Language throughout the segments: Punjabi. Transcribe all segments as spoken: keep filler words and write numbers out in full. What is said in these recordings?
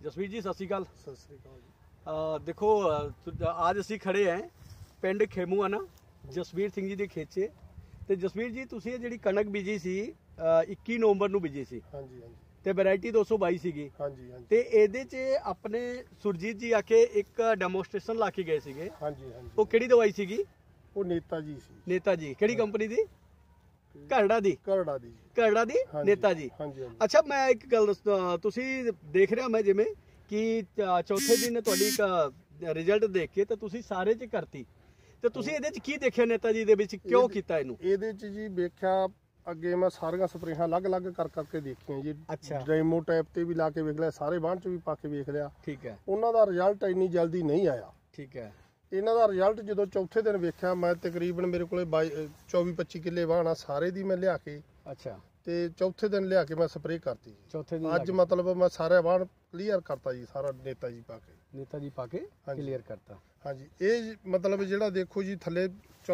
ਜਸਵੀਰ ਜੀ ਸਤਿ ਸ਼੍ਰੀ ਅਕਾਲ। ਸਤਿ ਸ਼੍ਰੀ ਅਕਾਲ ਜੀ। ਦੇਖੋ ਅੱਜ ਅਸੀਂ ਖੜੇ ਹਾਂ ਪਿੰਡ ਖੇਮੂਆਣਾ ਜਸਵੀਰ ਸਿੰਘ ਜੀ ਦੇ ਖੇਚੇ ਤੇ ਜਸਵੀਰ ਜੀ ਤੁਸੀਂ ਇਹ ਜਿਹੜੀ ਕਣਕ ਬੀਜੀ ਸੀ ਇੱਕੀ ਨਵੰਬਰ ਨੂੰ ਬੀਜੀ ਸੀ। ਹਾਂਜੀ ਹਾਂਜੀ। ਤੇ ਵੈਰਾਈਟੀ ਦੋ ਸੌ ਬਾਈ ਸੀਗੀ। ਹਾਂਜੀ ਹਾਂਜੀ। ਤੇ ਇਹਦੇ 'ਚ ਆਪਣੇ ਸੁਰਜੀਤ ਜੀ ਆ ਕੇ ਇੱਕ ਡੈਮੋਸਟ੍ਰੇਸ਼ਨ ਲਾ ਕੇ ਗਏ ਸੀਗੇ। ਹਾਂਜੀ ਹਾਂਜੀ। ਉਹ ਕਿਹੜੀ ਦਵਾਈ ਸੀਗੀ? ਉਹ ਨੇਤਾ ਜੀ ਸੀ। ਨੇਤਾ ਜੀ ਕਿਹੜੀ ਕੰਪਨੀ ਦੀ? ਘਰੜਾ ਦੀ। ਘਰੜਾ ਦੀ। ਘਰੜਾ ਦੀ ਨੇਤਾ ਜੀ। ਹਾਂਜੀ ਹਾਂਜੀ। ਅੱਛਾ ਮੈਂ ਇੱਕ ਗੱਲ ਦੱਸਦਾ, ਤੁਸੀਂ ਦੇਖ ਰਿਹਾ ਮੈਂ ਜਿਵੇਂ ਕਿ ਚੌਥੇ ਦਿਨ ਤੁਹਾਡੀ ਇੱਕ ਰਿਜ਼ਲਟ ਦੇਖ ਕੇ ਤਾਂ ਤੁਸੀਂ ਸਾਰੇ 'ਚ ਕਰਤੀ ਤੇ ਤੁਸੀਂ ਇਹਦੇ 'ਚ ਕੀ ਦੇਖਿਆ ਨੇਤਾ ਜੀ ਦੇ ਵਿੱਚ, ਕਿਉਂ ਕੀਤਾ ਇਹਨੂੰ? ਇਹਦੇ 'ਚ ਜੀ ਵੇਖਿਆ ਅੱਗੇ ਮੈਂ ਸਾਰੀਆਂ ਸਪਰੇਹਾਂ ਅਲੱਗ-ਅਲੱਗ ਕਰ ਕਰਕੇ ਦੇਖੀਆਂ ਜੀ। ਅੱਛਾ। ਡੈਮੋ ਟੈਪ ਤੇ ਵੀ ਲਾ ਕੇ ਵੇਖ ਲਿਆ, ਸਾਰੇ ਬਾਣ 'ਚ ਵੀ ਪਾ ਕੇ ਵੇਖ ਲਿਆ। ਠੀਕ ਹੈ। ਉਹਨਾਂ ਦਾ ਰਿਜ਼ਲਟ ਇੰਨੀ ਜਲਦੀ ਨਹੀਂ ਆਇਆ। ਠੀਕ ਹੈ। ਇਹਨਾਂ ਦਾ ਰਿਜ਼ਲਟ ਜਦੋਂ ਚੌਥੇ ਦਿਨ ਵੇਖਿਆ, ਮੈਂ ਤਕਰੀਬਨ ਮੇਰੇ ਕੋਲੇ ਚੌਵੀ ਪੱਚੀ ਕਿੱਲੇ ਵਾਹਣ ਆ, ਸਾਰੇ ਦੀ ਮੈਂ ਲਿਆ ਕੇ ਅੱਛਾ ਤੇ ਚੌਥੇ ਦਿਨ ਲਿਆ ਕੇ ਮੈਂ ਸਪਰੇਅ ਕਰਤੀ। ਚੌਥੇ ਦਿਨ ਅੱਜ ਮਤਲਬ ਮੈਂ ਸਾਰਾ ਵਾਹਣ ਕਲੀਅਰ ਕਰਤਾ ਜੀ, ਸਾਰਾ ਨੇਤਾ ਜੀ ਪਾ ਕੇ। ਨੇਤਾ ਜੀ ਪਾ ਕੇ ਕਲੀਅਰ ਕਰਤਾ। ਹਾਂਜੀ। ਇਹ ਮਤਲਬ ਜਿਹੜਾ ਦੇਖੋ ਜੀ ਥੱਲੇ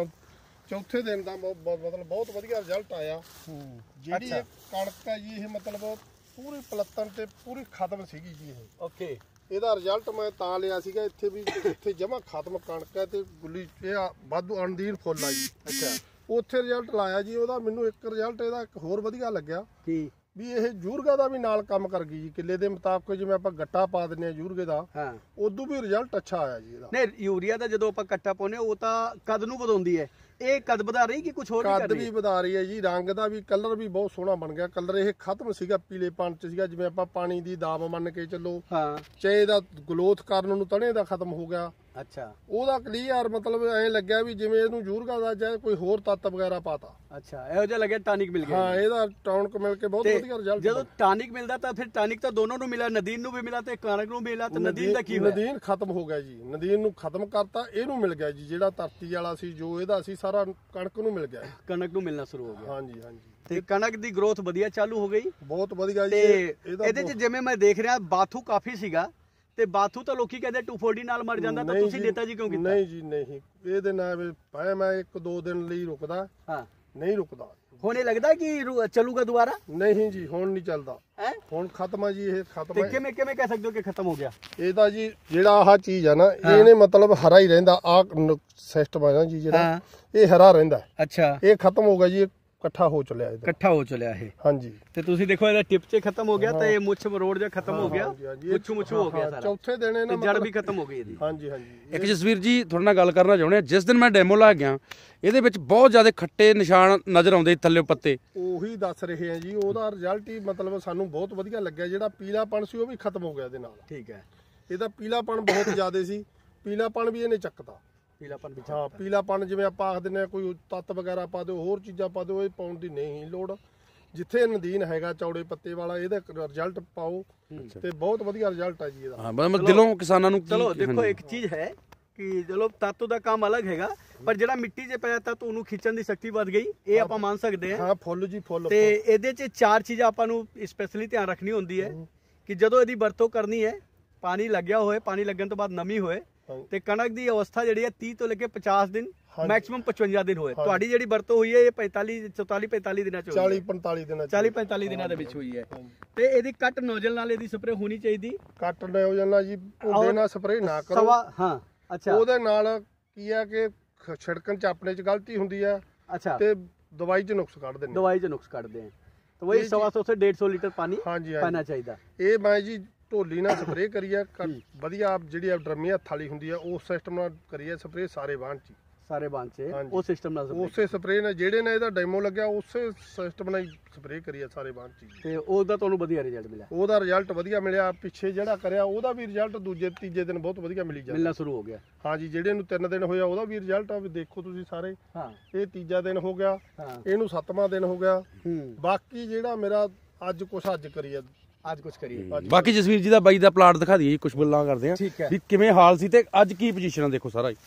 ਚੌਥੇ ਦਿਨ ਦਾ ਮਤਲਬ ਬਹੁਤ ਵਧੀਆ ਰਿਜ਼ਲਟ ਆਇਆ। ਜਿਹੜੀ ਇਹ ਕਣਕ ਹੈ ਜੀ ਇਹ ਮਤਲਬ ਪੂਰੀ ਪਲੱਤਣ ਤੇ ਪੂਰੀ ਖਤਮ ਸੀਗੀ ਜੀ ਇਹ। ਓਕੇ। ਇਹਦਾ ਰਿਜ਼ਲਟ ਮੈਂ ਤਾਂ ਲਿਆ ਸੀਗਾ ਇੱਥੇ ਵੀ ਇੱਥੇ ਜਮਾ ਖਤਮ ਕਣਕ ਹੈ ਤੇ ਗੁੱਲੀ ਇਹ ਵਾਧੂ ਅਣਦੀਨ ਫੁੱਲ ਆ ਜੀ। ਅੱਛਾ। ਉੱਥੇ ਰਿਜ਼ਲਟ ਲਾਇਆ ਜੀ ਉਹਦਾ। ਮੈਨੂੰ ਇੱਕ ਰਿਜ਼ਲਟ ਇਹਦਾ ਇੱਕ ਹੋਰ ਵਧੀਆ ਲੱਗਿਆ ਕੀ ਵੀ ਇਹ ਯੂਰਗਾ ਦਾ ਵੀ ਨਾਲ ਕੰਮ ਕਰ ਗਈ ਜੀ। ਕਿੱਲੇ ਦੇ ਮੁਤਾਬਕ ਜਿਵੇਂ ਆਪਾਂ ਗੱਟਾ ਪਾ ਦਿੰਦੇ ਆ ਯੂਰਗੇ ਦਾ, ਹਾਂ, ਉਦੋਂ ਵੀ ਰਿਜ਼ਲਟ ਅੱਛਾ ਆਇਆ ਜੀ ਇਹਦਾ। ਨਹੀਂ ਯੂਰੀਆ ਦਾ ਜਦੋਂ ਆਪਾਂ ਕੱਟਾ ਪਾਉਨੇ ਉਹ ਤਾਂ ਕਦ ਨੂੰ ਵਧਾਉਂਦੀ ਹੈ, ਇਹ ਕਦ ਵਧਾ ਰਹੀ ਕਿ ਕੁਝ ਹੋਰ ਵੀ ਕਰ ਕੱਦ ਰਹੀ ਹੈ? ਵੀ ਵਧਾ ਰਹੀ ਹੈ ਜੀ। ਰੰਗ ਦਾ ਵੀ ਕਲਰ ਵੀ ਬਹੁਤ ਸੋਹਣਾ ਬਣ ਗਿਆ। ਕਲਰ ਇਹ ਖਤਮ ਸੀਗਾ ਪੀਲੇਪਣ ਚ ਸੀਗਾ, ਜਿਵੇਂ ਆਪਾਂ ਪਾਣੀ ਦੀ ਦਾਬ ਮੰਨ ਕੇ ਚੱਲੋ। ਹਾਂ। ਚਾਹੇ ਦਾ ਗਲੋਥ ਕਰਨ ਨੂੰ ਤਣੇ ਦਾ ਖਤਮ ਹੋ ਗਿਆ। ਅੱਛਾ। ਉਹਦਾ ਕਲੀਅਰ ਮਤਲਬ ਐਂ ਲੱਗਿਆ ਵੀ ਜਿਵੇਂ ਇਹਨੂੰ ਯੂਰਗਾ ਦਾ ਜਾਂ ਕੋਈ ਹੋਰ ਤੱਤ ਵਗੈਰਾ ਪਾਤਾ। ਅੱਛਾ, ਇਹੋ ਜਿਹਾ ਲੱਗਿਆ ਟਾਨਿਕ ਮਿਲ ਗਿਆ। ਹਾਂ, ਇਹਦਾ ਟੌਨਿਕ ਮਿਲ ਕੇ ਬਹੁਤ ਵਧੀਆ ਰਿਜ਼ਲਟ। ਜਦੋਂ ਟਾਨਿਕ ਮਿਲਦਾ ਤਾਂ ਫਿਰ ਟਾਨਿਕ ਤਾਂ ਦੋਨੋਂ ਨੂੰ ਮਿਲਿਆ, ਨਦੀਨ ਨੂੰ ਵੀ ਮਿਲਾ ਤੇ ਕਣਕ ਨੂੰ ਮਿਲਾ, ਤੇ ਨਦੀਨ ਦਾ ਕੀ ਹੋਇਆ? ਨਦੀਨ ਖਤਮ ਹੋ ਗਿਆ ਜੀ। ਨਦੀਨ ਨੂੰ ਖਤਮ ਕਰਤਾ, ਇਹਨੂੰ ਮਿਲ ਗਿਆ ਜੀ ਜਿਹੜਾ ਧਰਤੀ ਵਾਲਾ ਸੀ, ਜੋ ਇਹਦਾ ਸੀ ਸਾਰਾ ਕਣਕ ਨੂੰ ਮਿਲ ਗਿਆ। ਕਣਕ ਨੂੰ ਮਿਲਣਾ ਸ਼ੁਰੂ ਹੋ ਗਿਆ। ਹਾਂਜੀ ਹਾਂਜੀ। ਤੇ ਕਣਕ ਦੀ ਗਰੋਥ ਵਧੀਆ ਚਾਲੂ ਹੋ ਗਈ। ਬਹੁਤ ਵਧੀਆ ਜੀ। ਤੇ ਇਹਦੇ 'ਚ ਜਿਵੇਂ ਮੈਂ ਦੇਖ ਰਿਹਾ ਬਾਥੂ ਕਾਫੀ ਸੀਗਾ, ਤੇ ਬਾਥੂ ਤਾਂ ਲੋਕੀ ਕਹਿੰਦੇ ਦੋ ਸੌ ਚਾਲੀ ਨਾਲ ਮਰ ਜਾਂਦਾ, ਤਾਂ ਤੁਸੀਂ ਨੇਤਾ ਜੀ ਕਿਉਂ ਕੀਤਾ? ਨਹੀਂ ਜੀ ਨਹੀਂ, ਇਹਦੇ ਨਾਲ ਭਾਵੇਂ ਮੈਂ ਇੱਕ ਦੋ ਦਿਨ ਲਈ ਰੁਕਦਾ। ਹਾਂ। ਨਹੀਂ ਰੁਕਦਾ। ਹੁਣ ਇਹ ਲੱਗਦਾ ਕਿ ਚੱਲੂਗਾ ਦੁਬਾਰਾ? ਨਹੀਂ ਜੀ, ਹੁਣ ਨਹੀਂ ਚੱਲਦਾ। ਹੈ ਹੁਣ ਖਤਮ ਆ ਜੀ, ਇਹ ਖਤਮ ਹੈ। ਕਿਵੇਂ ਕਿਵੇਂ ਕਹਿ ਸਕਦੇ ਹੋ ਕਿ ਖਤਮ ਹੋ ਗਿਆ? ਇਹਦਾ ਜੀ ਜਿਹੜਾ ਆਹ ਚੀਜ਼ ਆ ਨਾ, ਇਹਨੇ ਮਤਲਬ ਹਰਾ ਹੀ ਰਹਿੰਦਾ। ਆਹ ਸਿਸਟਮ ਆ ਨਾ ਜੀ ਜਿਹੜਾ, ਇਹ ਹਰਾ ਰਹਿੰਦਾ। ਅੱਛਾ। ਇਹ ਖਤਮ ਹੋ ਗਿਆ ਜੀ, ਇਕੱਠਾ ਹੋ ਚੱਲਿਆ ਇਹਦਾ। ਇਕੱਠਾ ਹੋ ਚੱਲਿਆ ਇਹ। ਹਾਂਜੀ। ਤੇ ਤੁਸੀਂ ਦੇਖੋ ਇਹਦਾ ਟਿਪ 'ਚ ਖਤਮ ਹੋ ਗਿਆ ਤੇ ਇਹ ਮੁੱਛ ਮਰੋੜ ਜਿਹਾ ਖਤਮ ਹੋ ਗਿਆ, ਮੁੱਛੂ ਮੁੱਛੂ ਹੋ ਗਿਆ ਸਾਰਾ। ਚੌਥੇ ਦਿਨ ਇਹਨਾਂ ਜੜ ਵੀ ਖਤਮ ਹੋ ਗਈ ਇਹਦੀ। ਹਾਂਜੀ ਹਾਂਜੀ। ਇੱਕ ਜਸਵੀਰ ਜੀ ਤੁਹਾਡੇ ਨਾਲ ਗੱਲ ਕਰਨਾ ਚਾਹੁੰਦੇ ਆ। ਜਿਸ ਦਿਨ ਮੈਂ ਡੈਮੋ ਲਾ ਗਿਆ, ਇਹਦੇ ਵਿੱਚ ਬਹੁਤ ਜ਼ਿਆਦਾ ਖੱਟੇ ਨਿਸ਼ਾਨ ਨਜ਼ਰ ਆਉਂਦੇ ਥੱਲੇ ਪੱਤੇ। ਉਹੀ ਦੱਸ ਰਹੇ ਆ ਜੀ, ਉਹਦਾ ਰਿਜ਼ਲਟ ਹੀ ਮਤਲਬ ਸਾਨੂੰ ਬਹੁਤ ਵਧੀਆ ਲੱਗਿਆ। ਜਿਹੜਾ ਪੀਲਾਪਣ ਸੀ ਉਹ ਵੀ ਖਤਮ ਹੋ ਗਿਆ ਇਹਦੇ ਨਾਲ। ਠੀਕ ਹੈ। ਇਹਦਾ ਪੀਲਾਪਣ ਬਹੁਤ ਜ਼ਿਆਦਾ ਸੀ, ਪੀਲਾਪਣ ਵੀ ਇਹਨੇ ਚੱਕਤਾ। ਪੀਲਾਪਣ ਵੀ ਹਾਂ, ਪੀਲਾਪਣ ਜਿਵੇਂ ਆਪਾਂ ਆਖ ਦਿੰਦੇ ਆ ਕੋਈ ਤੱਤ ਵਗੈਰਾ ਪਾ ਦਿਓ, ਹੋਰ ਚੀਜ਼ਾਂ ਪਾ ਦਿਓ, ਇਹ ਪਾਉਣ ਦੀ ਨਹੀਂ ਲੋੜ। ਜਿੱਥੇ ਨਦੀਨ ਹੈਗਾ ਚੌੜੇ ਪੱਤੇ ਵਾਲਾ, ਇਹਦਾ ਰਿਜ਼ਲਟ ਪਾਓ ਤੇ ਬਹੁਤ ਵਧੀਆ ਰਿਜ਼ਲਟ ਆ ਜੀ ਇਹਦਾ। ਹਾਂ, ਮੈਂ ਦਿਲੋਂ ਕਿਸਾਨਾਂ ਨੂੰ ਚਲੋ ਦੇਖੋ ਇੱਕ ਚੀਜ਼ ਹੈ ਕਿ ਚਲੋ ਤੱਤ ਦਾ ਕੰਮ ਅਲੱਗ ਹੈਗਾ, ਪਰ ਜਿਹੜਾ ਮਿੱਟੀ 'ਚ ਪਿਆ ਤੱਤ ਉਹਨੂੰ ਖਿੱਚਣ ਦੀ ਸ਼ਕਤੀ ਵੱਧ ਗਈ, ਇਹ ਆਪਾਂ ਮੰਨ ਸਕਦੇ ਹਾਂ। ਹਾਂ, ਫੁੱਲ ਜੀ ਫੁੱਲ। ਤੇ ਇਹਦੇ 'ਚ ਚਾਰ ਚੀਜ਼ਾਂ ਆਪਾਂ ਨੂੰ ਸਪੈਸ਼ਲੀ ਧਿਆਨ ਰੱਖਣੀ ਹੁੰਦੀ ਹੈ ਕਿ ਜਦੋਂ ਇਹਦੀ ਵਰਤੋਂ ਕਰਨੀ ਹੈ, ਪਾਣੀ ਲੱਗਿਆ ਹੋਏ, ਪਾਣੀ ਲੱਗਣ ਤੋਂ ਬਾਅਦ ਨਮੀ ਹੋਏ, ਤੇ ਕਣਕ ਦੀ ਅਵਸਥਾ ਜਿਹੜੀ ਹੈ ਤੀਹ ਤੋਂ ਲੈ ਕੇ ਪਚਾਸ ਦਿਨ, ਮੈਕਸਿਮਮ ਪਚਵੰਜਾ ਦਿਨ ਹੋਏ। ਤੁਹਾਡੀ ਜਿਹੜੀ ਵਰਤੋਂ ਹੋਈ ਹੈ ਇਹ ਪੈਂਤਾਲੀ ਚੌਤਾਲੀ ਪੈਂਤਾਲੀ ਦਿਨਾਂ ਚ ਚਾਲੀ ਪੰਤਾਲੀ ਦਿਨਾਂ ਚ ਚਾਲੀ ਪੈਂਤਾਲੀ ਦਿਨਾਂ ਦੇ ਵਿੱਚ ਹੋਈ ਹੈ। ਤੇ ਇਹਦੀ ਕੱਟ ਨੋਜ਼ਲ ਨਾਲ ਇਹਦੀ ਸਪਰੇ ਹੋਣੀ ਚਾਹੀਦੀ। ਕੱਟ ਨੋਜ਼ਲ ਨਾਲ ਜੀ ਉਹਦੇ ਨਾਲ ਸਪਰੇ ਨਾ ਕਰੋ। ਹਾਂ। ਅੱਛਾ। ਉਹਦੇ ਨਾਲ ਕੀ ਹੈ ਕਿ ਛਿੜਕਣ ਚ ਆਪਣੇ ਚ ਗਲਤੀ ਹੁੰਦੀ ਹੈ। ਅੱਛਾ। ਤੇ ਦਵਾਈ ਚ ਨੁਕਸ ਕੱਢ ਦਿੰਦੇ। ਦਵਾਈ ਚ ਨੁਕਸ ਕੱਢਦੇ ਆ ਤਾਂ ਵਹੀ ਸਵਾ ਸੌ ਸੇ ਡੇਢ ਸੌ ਲੀਟਰ ਪਾਣੀ ਪਾਣਾ ਚਾਹੀਦਾ। ਇਹ ਮੈਂ ਜੀ ਢੋਲੀ ਨਾਲ ਸਪਰੇ ਕਰੀ ਆ ਵਧੀਆ, ਜਿਹੜੀ ਡਰਮੀ ਹੱਥ ਵਾਲੀ ਹੁੰਦੀ ਆ ਉਸ ਸਿਸਟਮ ਨਾਲ ਕਰੀ ਆ ਸਪਰੇ ਸਾਰੇ ਬਾਣ ਚ ਸਾਰੇ ਬਾਣ ਚ ਉਹ ਸਿਸਟਮ ਨਾਲ ਉਸੇ ਸਪਰੇ ਨਾਲ ਜਿਹੜੇ ਨੇ ਇਹਦਾ ਡੈਮੋ ਲੱਗਿਆ ਉਸੇ ਸਿਸਟਮ ਨਾਲ ਸਪਰੇ ਕਰੀ ਆ ਸਾਰੇ ਬਾਣ ਚ ਤੇ ਉਹਦਾ ਤੁਹਾਨੂੰ ਵਧੀਆ ਰਿਜ਼ਲਟ ਮਿਲਿਆ? ਉਹਦਾ ਰਿਜ਼ਲਟ ਵਧੀਆ ਮਿਲਿਆ। ਪਿੱਛੇ ਜਿਹੜਾ ਕਰਿਆ ਉਹਦਾ ਵੀ ਰਿਜ਼ਲਟ ਦੂਜੇ ਤੀਜੇ ਦਿਨ ਬਹੁਤ ਵਧੀਆ ਮਿਲੀ ਜਾਂਦਾ, ਮਿਲਣਾ ਸ਼ੁਰੂ ਹੋ ਗਿਆ। ਹਾਂਜੀ। ਜਿਹੜੇ ਨੂੰ ਤਿੰਨ ਦਿਨ ਹੋਇਆ ਉਹਦਾ ਵੀ ਰਿਜ਼ਲਟ ਆ, ਵੀ ਦੇਖੋ ਤੁਸੀਂ ਸਾਰੇ। ਹਾਂ। ਇਹ ਤੀਜਾ ਦਿਨ ਹੋ ਗਿਆ, ਇਹਨੂੰ ਸੱਤਵਾਂ ਦਿਨ ਹੋ ਗਿਆ। ਬਾਕੀ ਜਿਹੜਾ ਮੇਰਾ ਅੱਜ ਕੁਛ ਅੱਜ ਕਰੀ ਆ ਅੱਜ ਕੁਝ ਕਰੀਏ। ਬਾਕੀ ਜਸਵੀਰ ਜੀ ਦਾ ਬਾਈ ਦਾ ਪਲਾਟ ਦਿਖਾ ਦਈਏ, ਕੁਝ ਗੱਲਾਂ ਕਰਦੇ ਆ ਵੀ ਕਿਵੇਂ ਹਾਲ ਸੀ ਤੇ ਅੱਜ ਕੀ ਪੋਜੀਸ਼ਨ ਆ। ਦੇਖੋ ਸਾਰਾ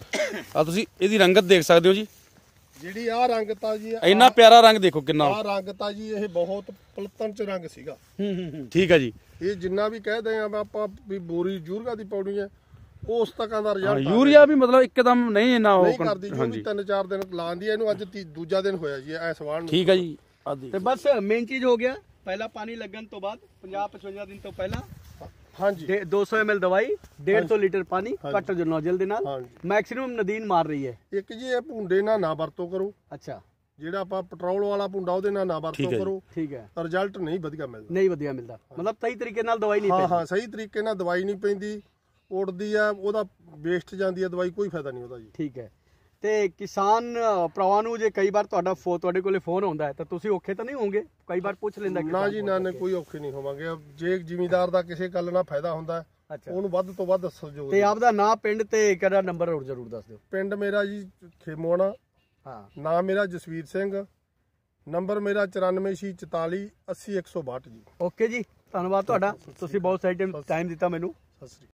ਆ ਤੁਸੀਂ ਇਹਦੀ ਰੰਗਤ ਦੇਖ ਸਕਦੇ ਹੋ ਜੀ, ਜਿਹੜੀ ਆ ਰੰਗਤਾ ਜੀ, ਇੰਨਾ ਪਿਆਰਾ ਰੰਗ ਦੇਖੋ ਕਿੰਨਾ। ਆ ਰੰਗਤਾ ਜੀ ਇਹ ਬਹੁਤ ਪਲਤਨ ਚ ਰੰਗ ਸੀਗਾ। ਠੀਕ ਹੈ ਜੀ। ਇਹ ਜਿੰਨਾ ਵੀ ਕਹਦੇ ਆ ਆਪਾਂ ਵੀ ਬੋਰੀ ਯੂਰਗਾ ਦੀ ਪਾਉਣੀ ਹੈ, ਉਸ ਤੱਕਾਂ ਦਾ ਰਿਜ਼ਲਟ। ਯੂਰੀਆ ਵੀ ਮਤਲਬ ਇੱਕਦਮ ਨਹੀਂ ਇੰਨਾ ਉਹ ਕਰਦੀ ਜੀ, ਤਿੰਨ ਚਾਰ ਦਿਨ ਲਾਉਂਦੀ। ਇਹਨੂੰ ਅੱਜ ਦੂਜਾ ਦਿਨ ਹੋਇਆ ਜੀ ਐਸ ਵਾਰ ਨੂੰ। ਠੀਕ ਹੈ ਜੀ। ਤੇ ਬਸ ਮੇਨ ਚੀਜ਼ ਹੋ ਗਿਆ, ਪਹਿਲਾ ਪਾਣੀ ਲੱਗਣ ਤੋਂ ਬਾਅਦ ਪੰਜਾਹ ਪਚਵੰਜਾ ਦਿਨ ਤੋਂ ਪਹਿਲਾਂ ਹਾਂਜੀ दो सौ एम एल दवाई डेढ़ सौ लीटर पानी कट जो नोजल ਦੇ ਨਾਲ ਹਾਂਜੀ ਮੈਕਸਿਮਮ ਨਦੀਨ ਮਾਰ ਰਹੀ ਹੈ। ਇੱਕ ਜੀ ਇਹ ਭੁੰਡੇ ਨਾਲ ਨਾ ਵਰਤੋਂ ਕਰੋ, ਅੱਛਾ ਜਿਹੜਾ ਆਪਾਂ ਪੈਟਰੋਲ ਵਾਲਾ ਭੁੰਡਾ ਉਹਦੇ ਨਾਲ ਨਾ ਵਰਤੋਂ ਕਰੋ, ਠੀਕ ਹੈ, ਰਿਜ਼ਲਟ ਨਹੀਂ ਵਧੀਆ ਮਿਲਦਾ, ਨਹੀਂ ਵਧੀਆ ਮਿਲਦਾ, ਮਤਲਬ ਸਹੀ ਤਰੀਕੇ ਨਾਲ ਦਵਾਈ ਨਹੀਂ ਹਾਂ ਪੈਂਦੀ। ਹਾਂ ਸਹੀ ਤਰੀਕੇ ਨਾਲ ਦਵਾਈ ਨਹੀਂ ਪੈਂਦੀ, ਉੜਦੀ ਆ, ਉਹਦਾ ਵੇਸਟ ਜਾਂਦੀ ਆ ਦਵਾਈ, ਕੋਈ ਫਾਇਦਾ ਨਹੀਂ ਉਹਦਾ ਜੀ। ਠੀਕ ਹੈ, ਤੇ ਕਿਸਾਨ ਭਰਾਵਾਂ ਨੂੰ ਜੇ ਕਈ ਵਾਰ ਤੁਹਾਡਾ ਫੋ ਤੁਹਾਡੇ ਕੋਲੇ ਫੋਨ ਆਉਂਦਾ ਹੈ ਤਾਂ ਤੁਸੀਂ ਔਖੇ ਤਾਂ ਨਹੀਂ ਹੋਵੋਗੇ? ਕਈ ਵਾਰ ਪੁੱਛ ਲੈਂਦਾ ਨਾ ਜੀ ਨਾ, ਕੋਈ ਔਖੇ ਨਹੀਂ ਹੋਵਾਂਗੇ। ਜੇ ਜ਼ਿਮੀਦਾਰ ਦਾ ਕਿਸੇ ਗੱਲ ਨਾਲ ਫਾਇਦਾ ਹੁੰਦਾ ਅੱਛਾ, ਉਹਨੂੰ ਵੱਧ ਤੋਂ ਵੱਧ ਸਹਿਯੋਗ ਤੇ ਆਪ ਦਾ ਨਾਂ, ਪਿੰਡ ਤੇ ਕਿਹੜਾ ਨੰਬਰ ਹੋਰ ਜ਼ਰੂਰ ਦੱਸ ਦਿਓ। ਪਿੰਡ ਮੇਰਾ ਜੀ ਖੇਮੋਣਾ, ਹਾਂ, ਨਾਮ ਮੇਰਾ ਜਸਵੀਰ ਸਿੰਘ, ਨੰਬਰ ਮੇਰਾ ਚੁਰਾਨਵੇਂ ਛੇ ਚੁਤਾਲੀ ਅੱਸੀ ਇੱਕ ਸੌ ਬਾਹਠ ਜੀ। ਓਕੇ ਜੀ, ਧੰਨਵਾਦ ਤੁਹਾਡਾ, ਤੁਸੀਂ ਬਹੁਤ ਸਹੀ ਟਾਈਮ ਦਿੱਤਾ ਮੈਨੂੰ। ਸਤਿ ਸ੍ਰੀ ਅਕਾਲ।